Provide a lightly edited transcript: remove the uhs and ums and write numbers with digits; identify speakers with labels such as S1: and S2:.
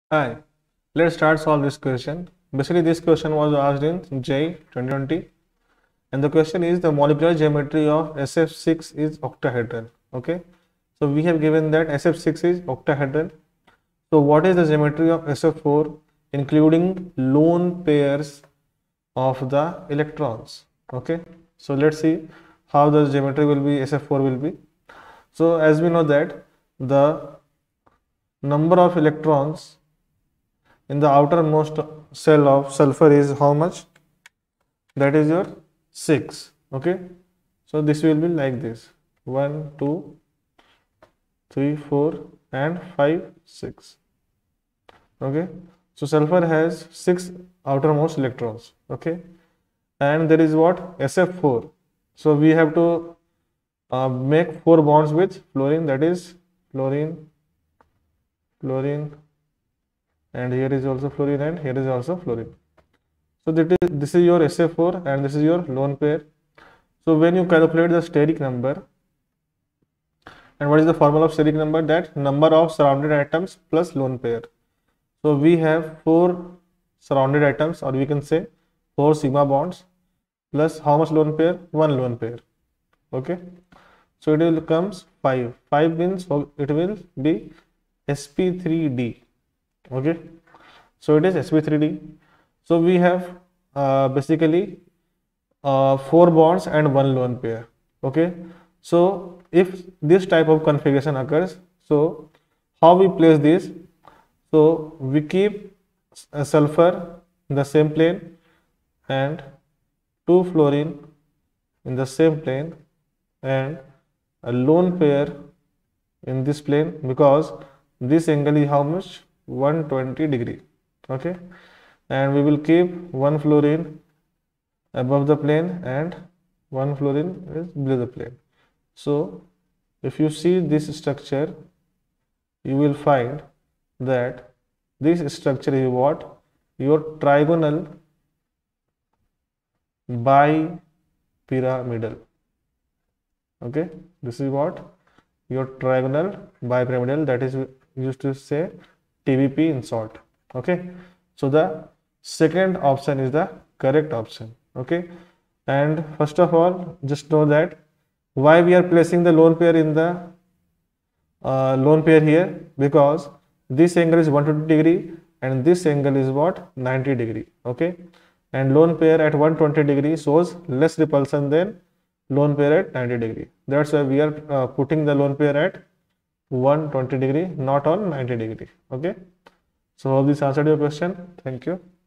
S1: Hi, let's start solve this question. Basically, this question was asked in JEE 2020, and the question is the molecular geometry of SF6 is octahedral. Okay, so we have given that SF6 is octahedral. So, what is the geometry of SF4, including lone pairs of the electrons? Okay, so let's see how the geometry will be SF4 will be. So, as we know that the number of electrons in the outermost cell of sulfur is how much? That is your 6. Okay, so this will be like this: 1 2 3 4 and 5 6. Okay, so sulfur has 6 outermost electrons. Okay, and there is what? SF4. So we have to make 4 bonds with fluorine, that is fluorine, fluorine, and here is also fluorine, and here is also fluorine. So this is your SF4 and this is your lone pair. So when you calculate the steric number, and what is the formula of steric number? That number of surrounded atoms plus lone pair. So we have 4 surrounded atoms, or we can say 4 sigma bonds plus how much lone pair? 1 lone pair. Okay, so it will comes 5. 5 means it will be sp3d. Okay, so it is sp3d. So we have basically 4 bonds and 1 lone pair. Okay, so if this type of configuration occurs, so how we place this? So we keep sulfur in the same plane and 2 fluorine in the same plane and a lone pair in this plane, because this angle is how much? 120 degree. Okay, and we will keep 1 fluorine above the plane and 1 fluorine is below the plane. So if you see this structure, you will find that this structure is what? Your trigonal bipyramidal. Okay, this is what? Your trigonal bipyramidal, that is used to say TBP in short. Okay, so the second option is the correct option. Okay, and first of all, just know that why we are placing the lone pair in the lone pair here, because this angle is 120 degree and this angle is what? 90 degree. Okay, and lone pair at 120 degree shows less repulsion than lone pair at 90 degree. That's why we are putting the lone pair at 120 degree, not on 90 degree. Okay, so hope this answered your question. Thank you.